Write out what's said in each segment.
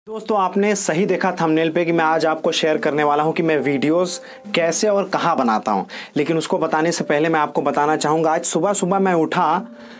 दोस्तों आपने सही देखा थंबनेल पे कि मैं आज आपको शेयर करने वाला हूं कि मैं वीडियोस कैसे और कहां बनाता हूं। लेकिन उसको बताने से पहले मैं आपको बताना चाहूँगा, आज सुबह सुबह मैं उठा,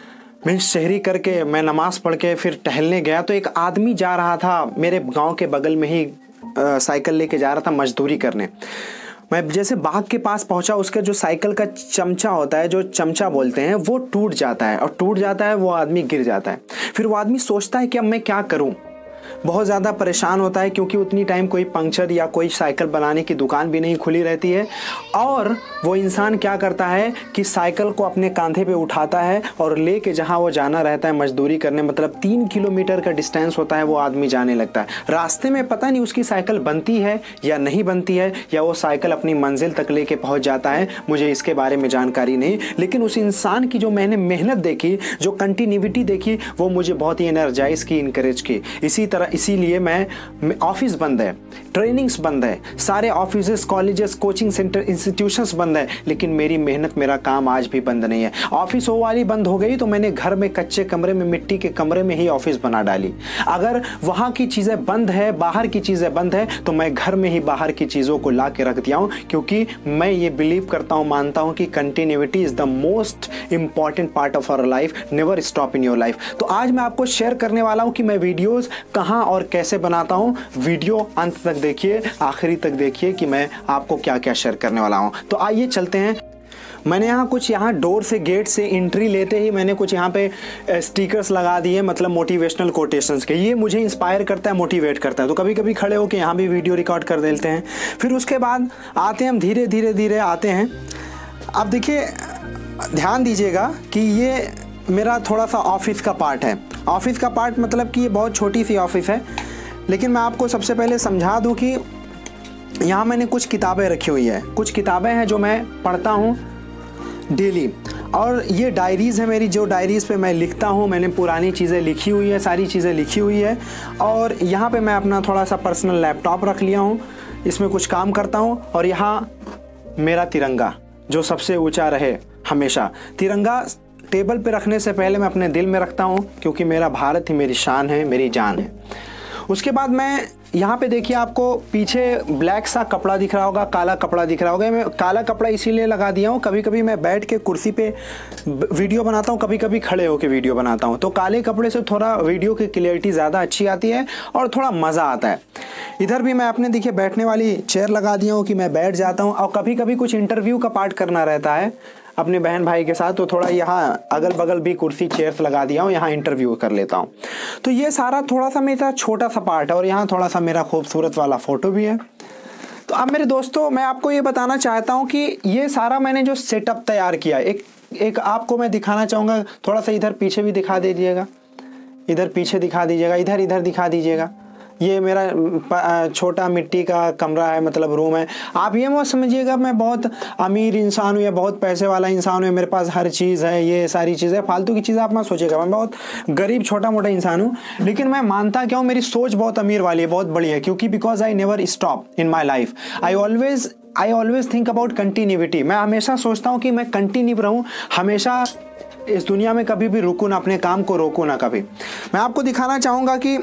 मैं शहरी करके मैं नमाज़ पढ़ के फिर टहलने गया तो एक आदमी जा रहा था मेरे गांव के बगल में ही, साइकिल लेके जा रहा था मजदूरी करने। मैं जैसे बाग के पास पहुंचा, उसका जो साइकिल का चमचा होता है, जो चमचा बोलते हैं, वो टूट जाता है और टूट जाता है, वो आदमी गिर जाता है। फिर वो आदमी सोचता है कि अब मैं क्या करूं, बहुत ज़्यादा परेशान होता है क्योंकि उतनी टाइम कोई पंक्चर या कोई साइकिल बनाने की दुकान भी नहीं खुली रहती है। और वो इंसान क्या करता है कि साइकिल को अपने कंधे पे उठाता है और लेके जहाँ वो जाना रहता है मजदूरी करने, मतलब 3 किलोमीटर का डिस्टेंस होता है, वो आदमी जाने लगता है। रास्ते में पता नहीं उसकी साइकिल बनती है या नहीं बनती है, या वो साइकिल अपनी मंजिल तक लेके पहुँच जाता है, मुझे इसके बारे में जानकारी नहीं। लेकिन उस इंसान की जो मैंने मेहनत देखी, जो कंटिन्यूटी देखी, वो मुझे बहुत ही एनर्जाइज की, इनकरेज की। इसीलिए मैं ऑफिस बंद है, ट्रेनिंग्स बंद है, सारे offices, colleges, coaching centre, institutions बंद है, लेकिन मेरी मेहनत, मेरा काम आज भी बंद नहीं है। ऑफिस वो वाली बंद हो गई तो मैंने घर में कच्चे कमरे में, मिट्टी के कमरे में ही ऑफिस बना डाली। अगर वहाँ की चीज़ें बंद है, बाहर की चीज़ें बंद है, तो मैं घर में ही बाहर की चीज़ों को ला के रख दिया हूँ, क्योंकि मैं ये बिलीव करता हूँ, मानता हूँ कि continuity is the most important part of our life. Never stop in your life. तो आज मैं आपको शेयर करने वाला हूँ कि मैं वीडियोज़ कहाँ और कैसे बनाता हूं। वीडियो अंत तक देखिए, आखिरी तक देखिए कि मैं आपको क्या क्या शेयर करने वाला हूं। तो आइए चलते हैं। मैंने यहाँ डोर से, गेट से एंट्री लेते ही मैंने कुछ यहाँ पे स्टिकर्स लगा दिए, मतलब मोटिवेशनल कोटेशंस के। ये मुझे इंस्पायर करता है, मोटिवेट करता है, तो कभी कभी खड़े होकर यहाँ भी वीडियो रिकॉर्ड कर देते हैं। फिर उसके बाद आते हैं हम, धीरे धीरे आते हैं। अब देखिए, ध्यान दीजिएगा कि ये मेरा थोड़ा सा ऑफिस का पार्ट है। ऑफिस का पार्ट मतलब कि ये बहुत छोटी सी ऑफिस है, लेकिन मैं आपको सबसे पहले समझा दूं कि यहाँ मैंने कुछ किताबें रखी हुई है। कुछ किताबें हैं जो मैं पढ़ता हूँ डेली, और ये डायरीज़ है मेरी, जो डायरीज़ पे मैं लिखता हूँ। मैंने पुरानी चीज़ें लिखी हुई है, सारी चीज़ें लिखी हुई है। और यहाँ पे मैं अपना थोड़ा सा पर्सनल लैपटॉप रख लिया हूँ, इसमें कुछ काम करता हूँ। और यहाँ मेरा तिरंगा, जो सबसे ऊँचा रहे हमेशा। तिरंगा टेबल पे रखने से पहले मैं अपने दिल में रखता हूँ, क्योंकि मेरा भारत ही मेरी शान है, मेरी जान है। उसके बाद मैं यहाँ पे देखिए, आपको पीछे ब्लैक सा कपड़ा दिख रहा होगा, काला कपड़ा दिख रहा होगा। मैं काला कपड़ा इसीलिए लगा दिया हूँ, कभी कभी मैं बैठ के कुर्सी पे वीडियो बनाता हूँ, कभी कभी खड़े होकर वीडियो बनाता हूँ। तो काले कपड़े से थोड़ा वीडियो की क्लियरिटी ज़्यादा अच्छी आती है और थोड़ा मज़ा आता है। इधर भी मैं अपने देखिए बैठने वाली चेयर लगा दिया हूँ कि मैं बैठ जाता हूँ। और कभी कभी कुछ इंटरव्यू का पार्ट करना रहता है अपने बहन भाई के साथ, तो थोड़ा यहाँ अगल बगल भी कुर्सी, चेयर्स लगा दिया हूँ, यहाँ इंटरव्यू कर लेता हूँ। तो ये सारा थोड़ा सा मेरा छोटा सा पार्ट है, और यहाँ थोड़ा सा मेरा खूबसूरत वाला फ़ोटो भी है। तो अब मेरे दोस्तों, मैं आपको ये बताना चाहता हूँ कि ये सारा मैंने जो सेटअप तैयार किया, एक आपको मैं दिखाना चाहूँगा। थोड़ा सा इधर पीछे भी दिखा दीजिएगा, इधर पीछे दिखा दीजिएगा, इधर दिखा दीजिएगा। ये मेरा छोटा मिट्टी का कमरा है, मतलब रूम है। आप ये मत समझिएगा मैं बहुत अमीर इंसान हूँ या बहुत पैसे वाला इंसान हूँ, मेरे पास हर चीज़ है, ये सारी चीज़ें, फालतू की चीज़ें आप मत सोचिएगा। मैं बहुत गरीब छोटा मोटा इंसान हूँ, लेकिन मैं मानता क्या हूँ, मेरी सोच बहुत अमीर वाली है, बहुत बड़ी है। क्योंकि because I never stop in my life. I always think about continuity. मैं हमेशा सोचता हूँ कि मैं कंटिन्यू रहूँ, हमेशा इस दुनिया में कभी भी रुकूँ ना, अपने काम को रोकूँ ना कभी। मैं आपको दिखाना चाहूँगा कि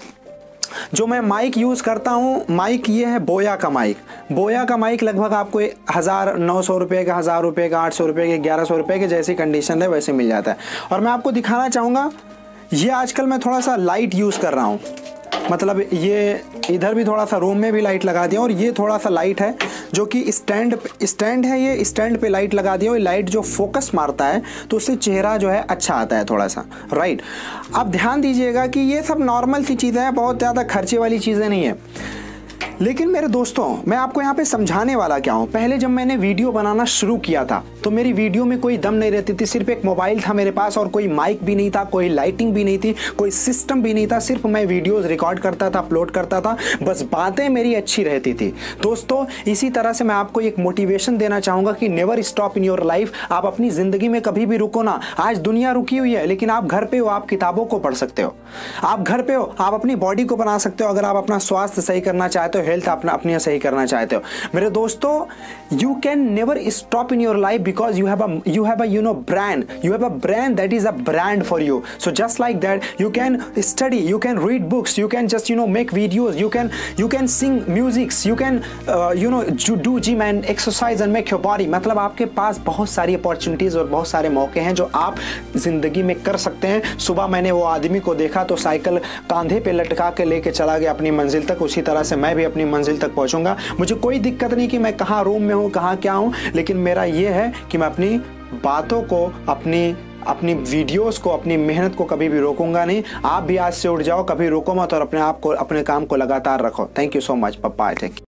जो मैं माइक यूज़ करता हूँ, माइक ये है बोया का माइक। बोया का माइक लगभग आपको 1900 रुपये का, 1000 रुपये का, 800 रुपये के, 1100 रुपये के, जैसी कंडीशन है वैसे मिल जाता है। और मैं आपको दिखाना चाहूँगा, ये आजकल मैं थोड़ा सा लाइट यूज़ कर रहा हूँ, मतलब ये इधर भी थोड़ा सा रूम में भी लाइट लगा दिया। और ये थोड़ा सा लाइट है जो कि स्टैंड है, ये स्टैंड पे लाइट लगा दिया। और लाइट जो फोकस मारता है तो उससे चेहरा जो है अच्छा आता है थोड़ा सा, राइट। अब ध्यान दीजिएगा कि ये सब नॉर्मल सी चीज़ें हैं, बहुत ज़्यादा खर्चे वाली चीज़ें नहीं है। लेकिन मेरे दोस्तों, मैं आपको यहाँ पे समझाने वाला क्या हूँ। पहले जब मैंने वीडियो बनाना शुरू किया था तो मेरी वीडियो में कोई दम नहीं रहती थी। सिर्फ एक मोबाइल था मेरे पास, और कोई माइक भी नहीं था, कोई लाइटिंग भी नहीं थी, कोई सिस्टम भी नहीं था। सिर्फ मैं वीडियोस रिकॉर्ड करता था, अपलोड करता था, बस बातें मेरी अच्छी रहती थी। दोस्तों, इसी तरह से मैं आपको एक मोटिवेशन देना चाहूँगा कि never stop in your life. आप अपनी ज़िंदगी में कभी भी रुको ना। आज दुनिया रुकी हुई है, लेकिन आप घर पे हो, आप किताबों को पढ़ सकते हो, आप घर पे हो, आप अपनी बॉडी को बना सकते हो। अगर आप अपना स्वास्थ्य सही करना चाहते हो, हेल्थ अपना अपने सही करना चाहते हो, मेरे दोस्तों, you can never stop in your life because you have a brand. You have a brand that is a brand for you. So just like that, you can study, you can read books, you can just make videos, you can sing musics, you can do gym and exercise and make your body. मतलब आपके पास बहुत सारी opportunities और बहुत सारे मौके हैं जो आप जिंदगी में कर सकते हैं। सुबह मैंने वो आदमी को देखा तो साइकिल कांधे पे लटका के लेके चला गया अपनी मंजिल तक, उसी तरह से मैं भी अपनी मंजिल तक पहुंचूंगा। मुझे कोई दिक्कत नहीं कि मैं कहाँ रूम में हूँ, कहाँ क्या हूँ, लेकिन मेरा ये है कि मैं अपनी बातों को, अपनी वीडियोस को, अपनी मेहनत को कभी भी रोकूंगा नहीं। आप भी आज से उठ जाओ, कभी रोको मत और अपने आप को, अपने काम को लगातार रखो। Thank you so much. Bye. Thank you.